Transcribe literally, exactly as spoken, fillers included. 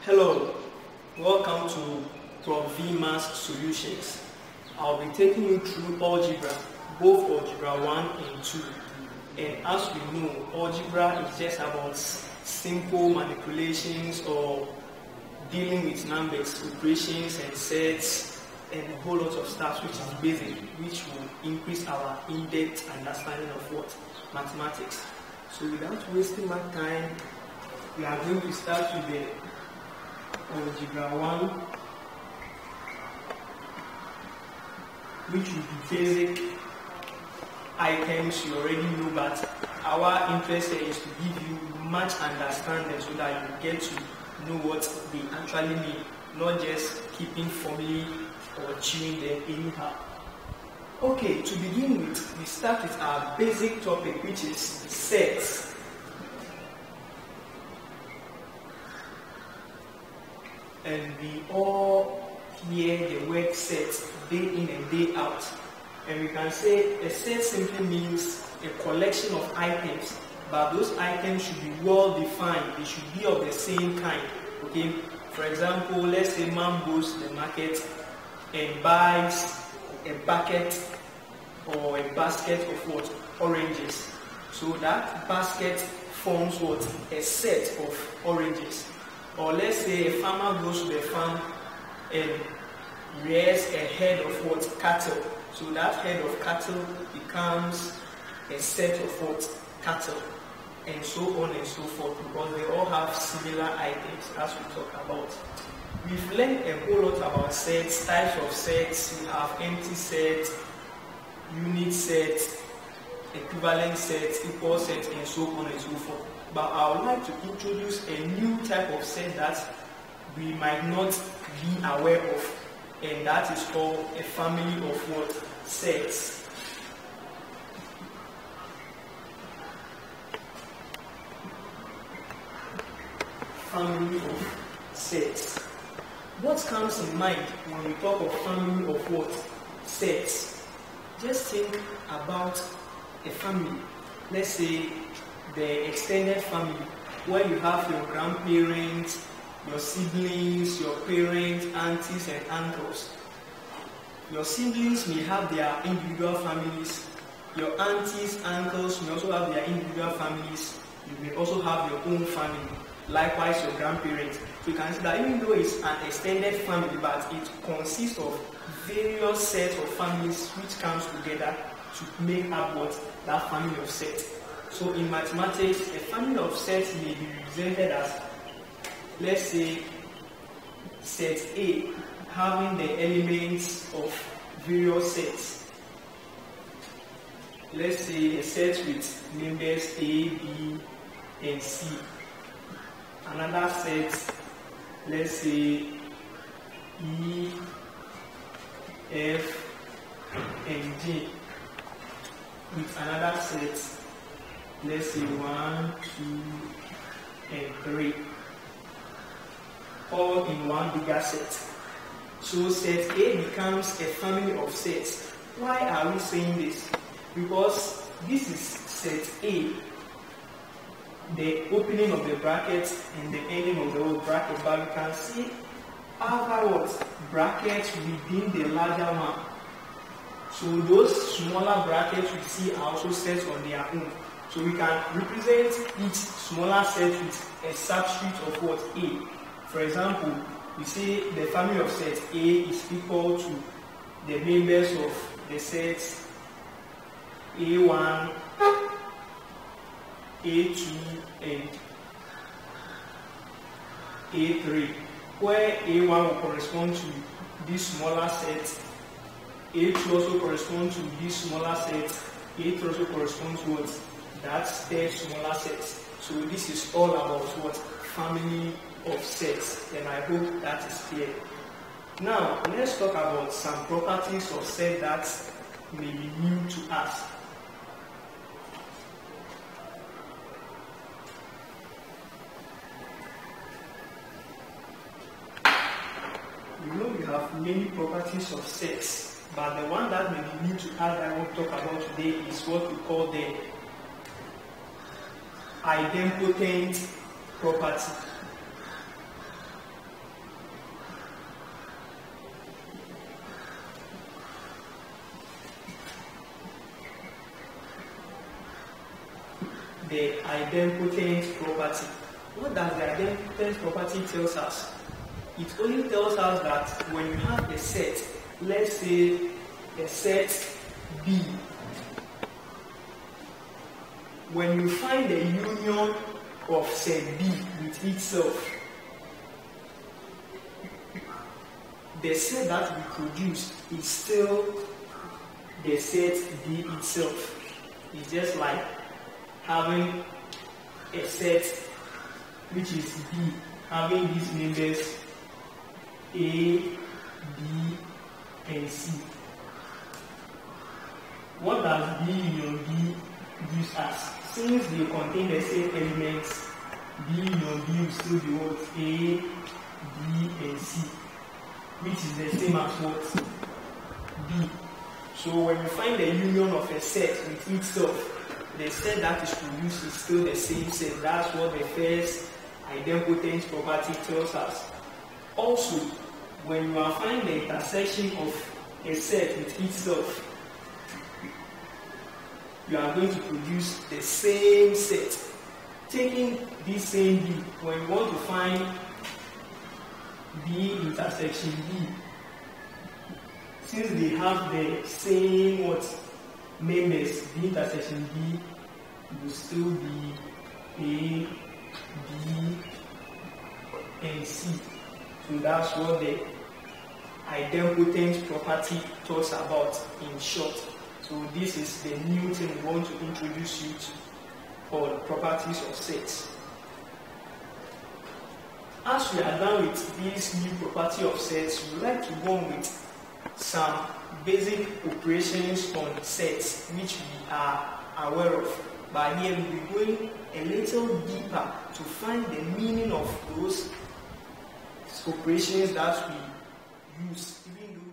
Hello, welcome to Prof V Maths Solutions. I'll be taking you through algebra, both algebra one and two. And as we know, algebra is just about simple manipulations or dealing with numbers, operations and sets, and a whole lot of stuff which is basic, which will increase our in-depth understanding of what? Mathematics. So without wasting my time, we are going to start with the algebra one, which will be basic items you already know, but our interest here is to give you much understanding so that you get to know what they actually mean, not just keeping formulae or chewing them anyhow. Okay, to begin with, we start with our basic topic, which is sets. And we all hear the word set day in and day out. And we can say a set simply means a collection of items, but those items should be well defined. They should be of the same kind. Okay. For example, let's say man goes to the market and buys a bucket or a basket of what? Oranges. So that basket forms what? A set of oranges. Or let's say a farmer goes to the farm and rears a head of what? Cattle. So that head of cattle becomes a set of what? Cattle. And so on and so forth, because they all have similar items as we talk about. We've learned a whole lot about sets, types of sets. We have empty sets, unit sets, equivalent sets, equal sets, and so on and so forth. But I would like to introduce a new type of set that we might not be aware of, and that is called a family of what? Sets. Family of sets. What comes in mind when we talk of family of what? Sets. Just think about a family. Let's say the extended family, where you have your grandparents, your siblings, your parents, aunties and uncles. Your siblings may have their individual families. Your aunties, uncles may also have their individual families. You may also have your own family. Likewise, your grandparents. So you can see that even though it's an extended family, but it consists of various sets of families which comes together to make up what? That family of sets. So in mathematics, a family of sets may be represented as, let's say, set A, having the elements of various sets. Let's say a set with members A, B, and C. Another set, let's say E, F, and G. With another set, let's say one, two, and three. All in one bigger set. So set A becomes a family of sets. Why are we saying this? Because this is set A, the opening of the bracket and the ending of the whole bracket, but we can see afterwards brackets within the larger one. So those smaller brackets we see are also sets on their own. So we can represent each smaller set with a subscript of what? A. For example, we say the family of sets A is equal to the members of the sets A one, A two, and A three, where A one will correspond to this smaller set, A two also corresponds to this smaller set, A three also corresponds to what? That's their smaller sets. So this is all about what? Family of sets, and I hope that is clear. Now let's talk about some properties of set that may be new to us. You know we have many properties of sets, but the one that may be new to us that I want to talk about today is what we call the idempotent property. the idempotent property. What does the idempotent property tells us? It only tells us that when you have a set, let's say a set B, when you find the union of set B with itself, the set that we produce is still the set B itself. It's just like having a set which is B, having these members A, B, and C. What does B union B gives us? Since they contain the same elements, B union B will still be what? A, B, and C, which is the same as what? B. So when you find the union of a set with itself, the set that is produced is still the same set. That's what the first idempotent property tells us. Also, when you are finding the intersection of a set with itself, you are going to produce the same set. Taking this same B, when you want to find B intersection B, since they have the same what members, B intersection B will still be A, B, and C. So that's what the idempotent property talks about in short. So this is the new thing we want to introduce you to, called properties of sets. As we are done with this new property of sets, we would like to go on with some basic operations on sets which we are aware of. But here we'll be going a little deeper to find the meaning of those operations that we use, even though